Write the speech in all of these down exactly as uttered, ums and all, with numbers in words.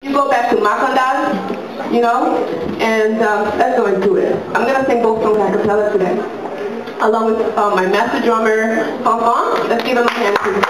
You go back to Makandal, you know, and um, let's go into it. I'm going to sing both songs a cappella today, along with uh, my master drummer, Fong. Let's give him a hand, please.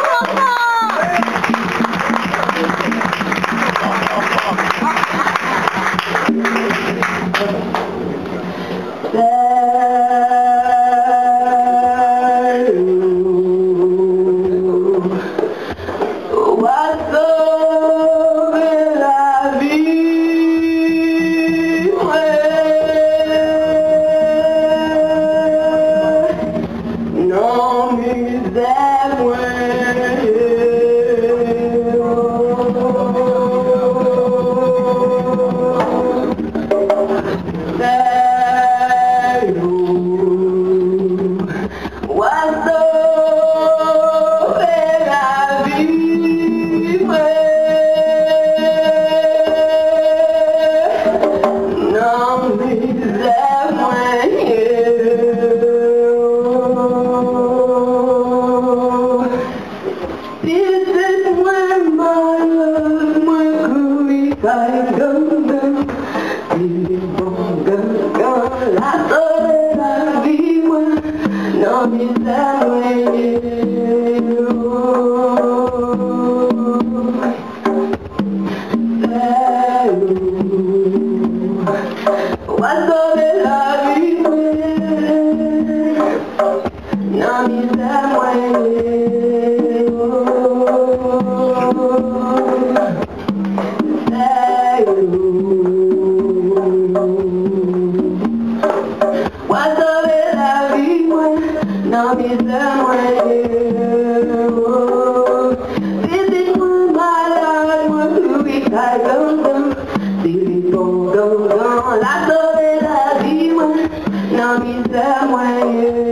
La